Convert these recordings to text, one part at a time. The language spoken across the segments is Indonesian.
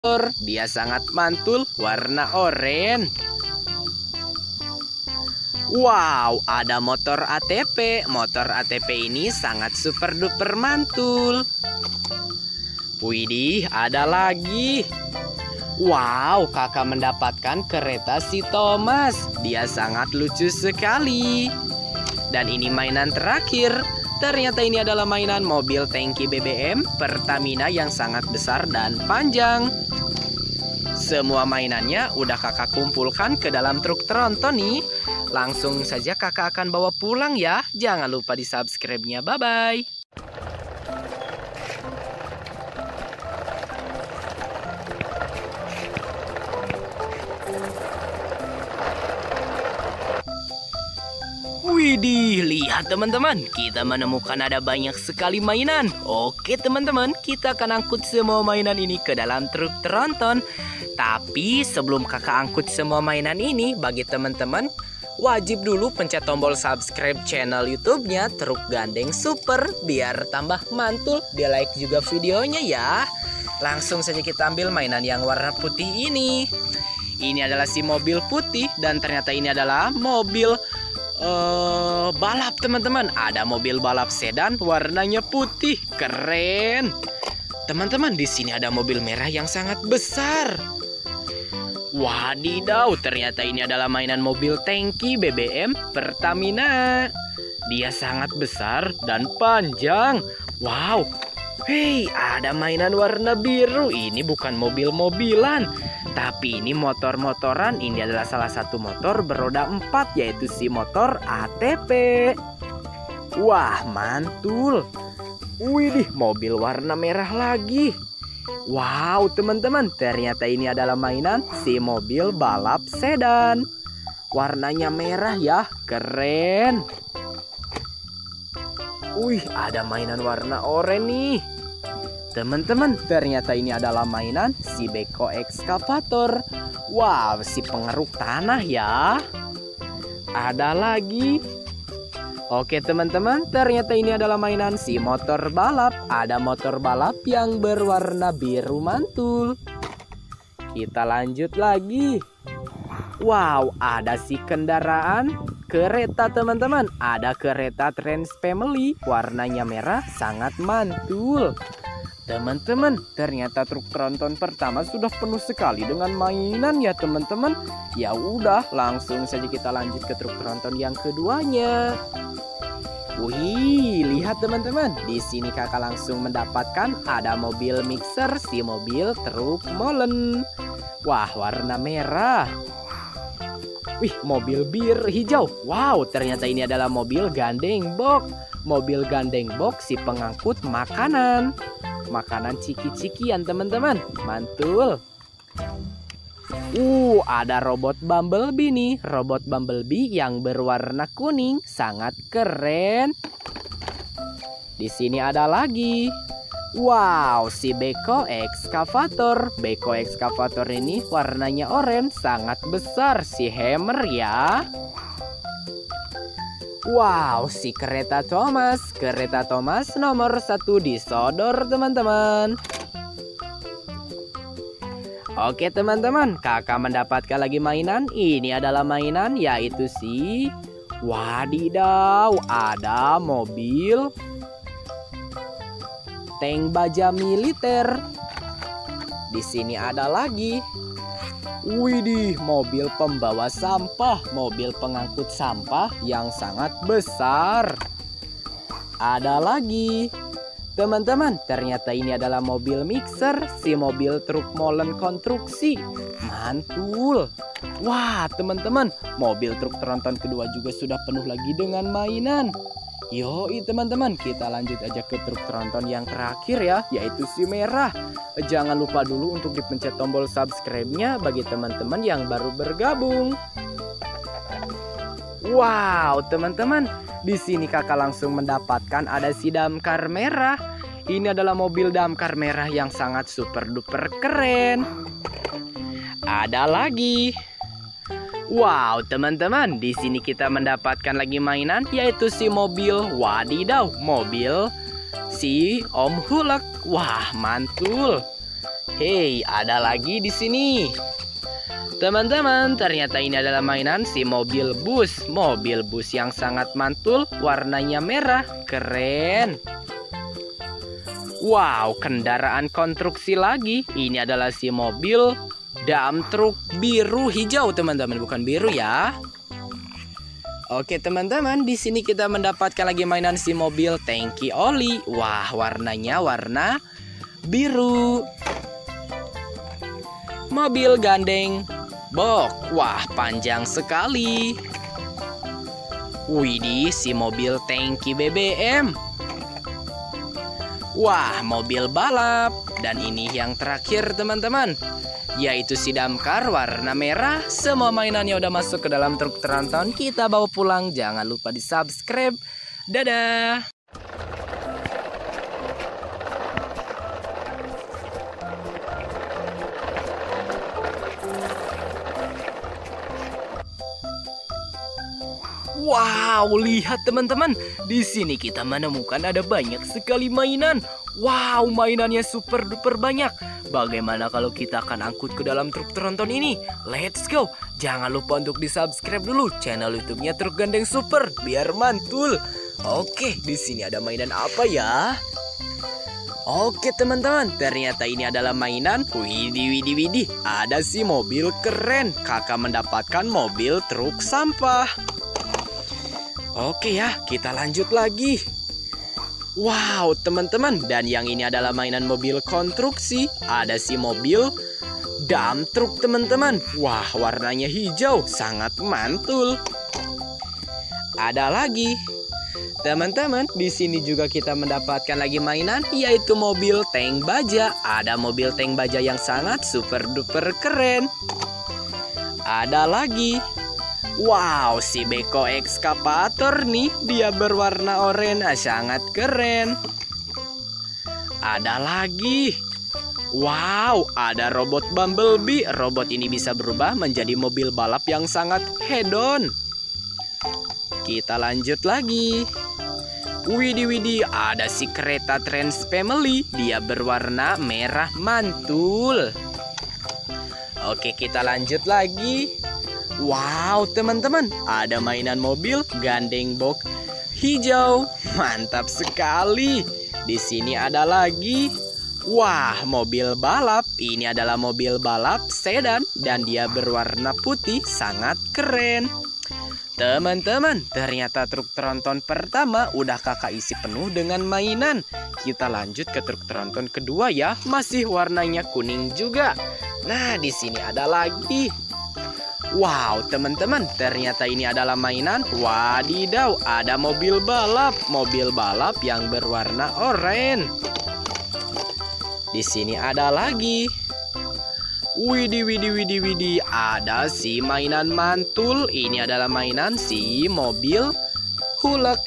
Dia sangat mantul warna oranye. Wow, ada motor ATP. Motor ATP ini sangat super duper mantul. Widih, ada lagi. Wow, kakak mendapatkan kereta si Thomas. Dia sangat lucu sekali. Dan ini mainan terakhir. Ternyata ini adalah mainan mobil tangki BBM Pertamina yang sangat besar dan panjang. Semua mainannya udah kakak kumpulkan ke dalam truk tronton nih. Langsung saja kakak akan bawa pulang ya. Jangan lupa di subscribe-nya. Bye-bye. Widih, lihat teman-teman, kita menemukan ada banyak sekali mainan. Oke teman-teman, kita akan angkut semua mainan ini ke dalam truk tronton. Tapi sebelum kakak angkut semua mainan ini, bagi teman-teman, wajib dulu pencet tombol subscribe channel YouTube-nya Truk Gandeng Super biar tambah mantul. Di like juga videonya ya. Langsung saja kita ambil mainan yang warna putih ini. Ini adalah si mobil putih dan ternyata ini adalah mobil balap teman-teman. Ada mobil balap sedan warnanya putih, keren. Teman-teman, di sini ada mobil merah yang sangat besar. Wadidaw, ternyata ini adalah mainan mobil tangki BBM Pertamina. Dia sangat besar dan panjang. Wow. Hei, ada mainan warna biru. Ini bukan mobil-mobilan, tapi ini motor-motoran. Ini adalah salah satu motor beroda 4, yaitu si motor ATP. Wah, mantul. Widih, mobil warna merah lagi. Wow, teman-teman, ternyata ini adalah mainan si mobil balap sedan. Warnanya merah ya, keren. Wih, ada mainan warna oranye nih. Teman-teman, ternyata ini adalah mainan si beko ekskavator. Wow, si pengeruk tanah ya. Ada lagi. Oke teman-teman, ternyata ini adalah mainan si motor balap. Ada motor balap yang berwarna biru mantul. Kita lanjut lagi. Wow, ada si kendaraan kereta teman-teman. Ada kereta Trans Family, warnanya merah, sangat mantul. Teman-teman, ternyata truk tronton pertama sudah penuh sekali dengan mainan ya teman-teman. Ya udah, langsung saja kita lanjut ke truk tronton yang keduanya. Wih, lihat teman-teman, di sini kakak langsung mendapatkan ada mobil mixer si mobil truk molen. Wah, warna merah. Wih, mobil bir hijau. Wow, ternyata ini adalah mobil gandeng box. Mobil gandeng box si pengangkut makanan. Makanan ciki-cikian teman-teman. Mantul. Ada robot Bumblebee nih. Robot Bumblebee yang berwarna kuning. Sangat keren. Di sini ada lagi. Wow, si beko ekskavator. Beko ekskavator ini warnanya oranye, sangat besar. Si hammer ya. Wow, si kereta Thomas. Kereta Thomas nomor 1 disodor teman-teman. Oke teman-teman, kakak mendapatkan lagi mainan. Ini adalah mainan yaitu si wadidaw, ada mobil tank baja militer. Di sini ada lagi. Widih, mobil pembawa sampah, mobil pengangkut sampah yang sangat besar. Ada lagi. Teman-teman, ternyata ini adalah mobil mixer, si mobil truk molen konstruksi. Mantul. Wah, teman-teman, mobil truk tronton kedua juga sudah penuh lagi dengan mainan. Yoi teman-teman, kita lanjut aja ke truk tronton yang terakhir ya, yaitu si merah. Jangan lupa dulu untuk dipencet tombol subscribe-nya bagi teman-teman yang baru bergabung. Wow, teman-teman, di sini kakak langsung mendapatkan ada si damkar merah. Ini adalah mobil damkar merah yang sangat super duper keren. Ada lagi. Wow, teman-teman, di sini kita mendapatkan lagi mainan yaitu si mobil wadidaw, mobil si Om Hulk. Wah, mantul. Hei, ada lagi di sini. Teman-teman, ternyata ini adalah mainan si mobil bus. Mobil bus yang sangat mantul, warnanya merah, keren. Wow, kendaraan konstruksi lagi. Ini adalah si mobil dump truck biru hijau, teman-teman, bukan biru ya. Oke, teman-teman, di sini kita mendapatkan lagi mainan si mobil tangki oli. Wah, warnanya warna biru. Mobil gandeng box. Wah, panjang sekali. Widih, si mobil tangki BBM. Wah, mobil balap. Dan ini yang terakhir, teman-teman, yaitu si damkar warna merah. Semua mainannya udah masuk ke dalam truk tronton. Kita bawa pulang. Jangan lupa di subscribe. Dadah. Wow, lihat teman-teman. Di sini kita menemukan ada banyak sekali mainan. Wow, mainannya super duper banyak. Bagaimana kalau kita akan angkut ke dalam truk tronton ini? Let's go. Jangan lupa untuk di-subscribe dulu channel YouTube-nya Truk Gandeng Super biar mantul. Oke, di sini ada mainan apa ya? Oke teman-teman, ternyata ini adalah mainan. Widih. Ada si mobil keren. Kakak mendapatkan mobil truk sampah. Oke ya, kita lanjut lagi. Wow, teman-teman, dan yang ini adalah mainan mobil konstruksi. Ada si mobil dump truck, teman-teman. Wah, warnanya hijau, sangat mantul. Ada lagi. Teman-teman, di sini juga kita mendapatkan lagi mainan, yaitu mobil tank baja. Ada mobil tank baja yang sangat super duper keren. Ada lagi. Wow, si Beko ekskavator nih, dia berwarna oranye, sangat keren. Ada lagi. Wow, ada robot Bumblebee. Robot ini bisa berubah menjadi mobil balap yang sangat hedon. Kita lanjut lagi. Widih, ada si kereta Trans Family. Dia berwarna merah mantul. Oke, kita lanjut lagi. Wow, teman-teman, ada mainan mobil gandeng box hijau. Mantap sekali. Di sini ada lagi. Wah, mobil balap. Ini adalah mobil balap sedan dan dia berwarna putih, sangat keren. Teman-teman, ternyata truk tronton pertama udah kakak isi penuh dengan mainan. Kita lanjut ke truk tronton kedua ya, masih warnanya kuning juga. Nah, di sini ada lagi. Wow, teman-teman, ternyata ini adalah mainan. Wadidaw, ada mobil balap. Mobil balap yang berwarna oranye. Di sini ada lagi. Widih, ada si mainan mantul. Ini adalah mainan si mobil hulek.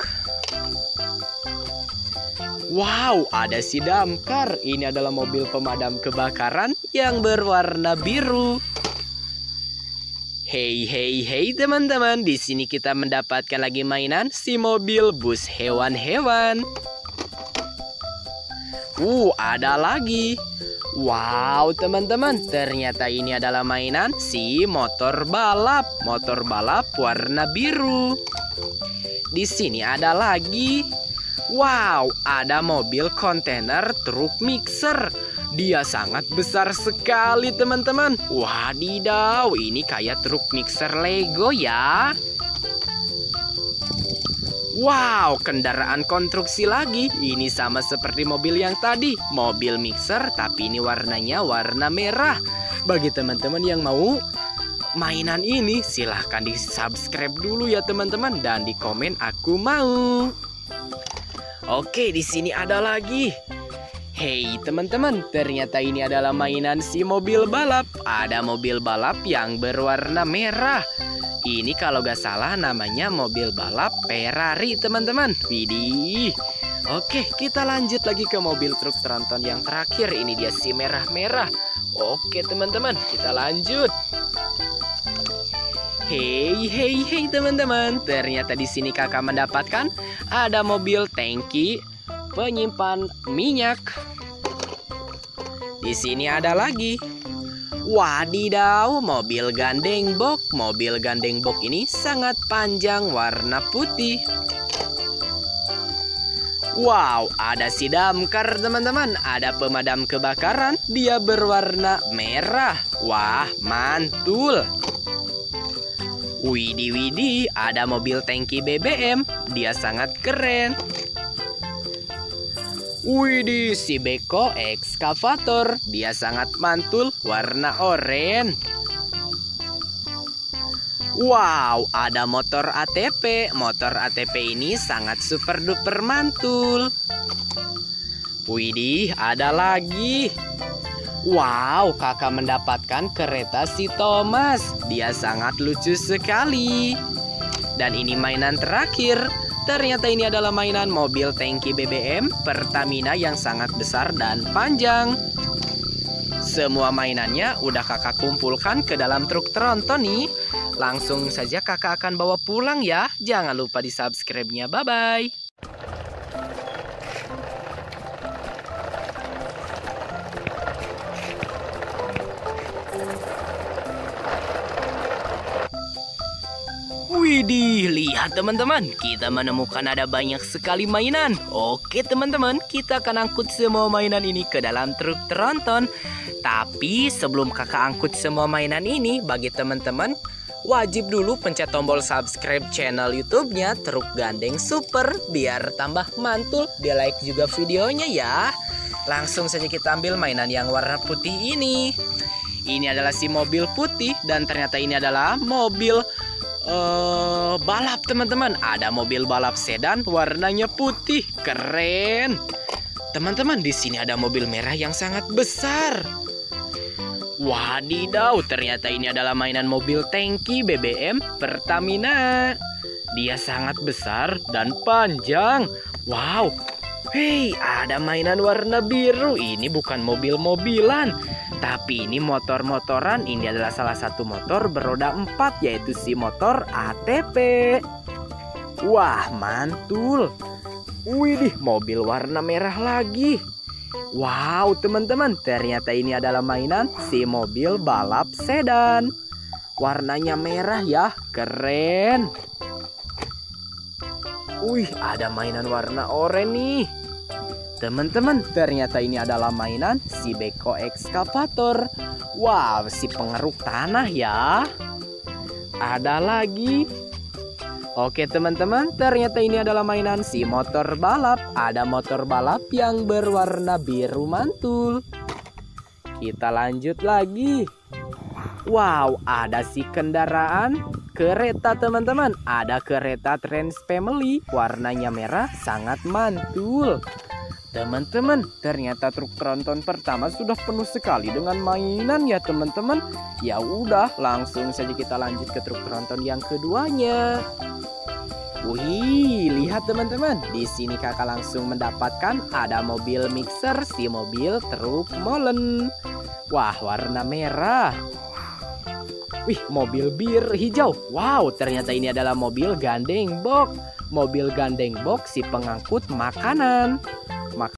Wow, ada si damkar. Ini adalah mobil pemadam kebakaran yang berwarna biru. Hey teman-teman, di sini kita mendapatkan lagi mainan si mobil bus hewan-hewan. Ada lagi. Wow, teman-teman, ternyata ini adalah mainan si motor balap. Motor balap warna biru. Di sini ada lagi. Wow, ada mobil kontainer truk mixer. Dia sangat besar sekali, teman-teman. Wadidaw, ini kayak truk mixer Lego ya. Wow, kendaraan konstruksi lagi. Ini sama seperti mobil yang tadi. Mobil mixer, tapi ini warnanya warna merah. Bagi teman-teman yang mau mainan ini, silahkan di subscribe dulu ya teman-teman. Dan di komen aku mau. Oke, di sini ada lagi. Hey teman-teman, ternyata ini adalah mainan si mobil balap. Ada mobil balap yang berwarna merah. Ini kalau gak salah namanya mobil balap Ferrari, teman-teman. Widih. Oke, kita lanjut lagi ke mobil truk tronton yang terakhir. Ini dia si merah-merah. Oke teman-teman, kita lanjut. Hey teman-teman, ternyata di sini kakak mendapatkan ada mobil tangki penyimpan minyak. di sini ada lagi. Wadidaw, mobil gandeng box. Mobil gandeng box ini sangat panjang, warna putih. Wow, ada si damkar teman-teman. Ada pemadam kebakaran, dia berwarna merah. Wah, mantul. Widih, widih, ada mobil tangki BBM, dia sangat keren. Widih, si Beko ekskavator, dia sangat mantul, warna oranye. Wow, ada motor ATP. Motor ATP ini sangat super duper mantul. Widih, ada lagi. Wow, kakak mendapatkan kereta si Thomas. Dia sangat lucu sekali. Dan ini mainan terakhir. Ternyata ini adalah mainan mobil tangki BBM Pertamina yang sangat besar dan panjang. Semua mainannya udah kakak kumpulkan ke dalam truk tronton nih. Langsung saja kakak akan bawa pulang ya. Jangan lupa di subscribe-nya. Bye-bye. Widih, lihat teman-teman, kita menemukan ada banyak sekali mainan. Oke teman-teman, kita akan angkut semua mainan ini ke dalam truk tronton. Tapi sebelum kakak angkut semua mainan ini, bagi teman-teman, wajib dulu pencet tombol subscribe channel YouTube-nya Truk Gandeng Super biar tambah mantul. Di like juga videonya ya. Langsung saja kita ambil mainan yang warna putih ini. Ini adalah si mobil putih dan ternyata ini adalah mobil balap teman-teman. Ada mobil balap sedan warnanya putih, keren. Teman-teman, di sini ada mobil merah yang sangat besar. Wadidaw, ternyata ini adalah mainan mobil tangki BBM Pertamina. Dia sangat besar dan panjang. Wow. Hei, ada mainan warna biru. Ini bukan mobil-mobilan, tapi ini motor-motoran. Ini adalah salah satu motor beroda 4, yaitu si motor ATP. Wah, mantul. Widih, mobil warna merah lagi. Wow, teman-teman, ternyata ini adalah mainan si mobil balap sedan. Warnanya merah ya, keren. Wih, ada mainan warna oranye nih. Teman-teman, ternyata ini adalah mainan si Beko ekskavator. Wow, si pengeruk tanah ya. Ada lagi. Oke teman-teman, ternyata ini adalah mainan si motor balap. Ada motor balap yang berwarna biru mantul. Kita lanjut lagi. Wow, ada si kendaraan kereta teman-teman. Ada kereta Trans Family, warnanya merah, sangat mantul. Teman-teman, ternyata truk tronton pertama sudah penuh sekali dengan mainan ya teman-teman. Ya udah, langsung saja kita lanjut ke truk tronton yang keduanya. Wih, lihat teman-teman, di sini kakak langsung mendapatkan ada mobil mixer, si mobil truk molen. Wah, warna merah. Wih, mobil bir hijau. Wow, ternyata ini adalah mobil gandeng box. Mobil gandeng box si pengangkut makanan.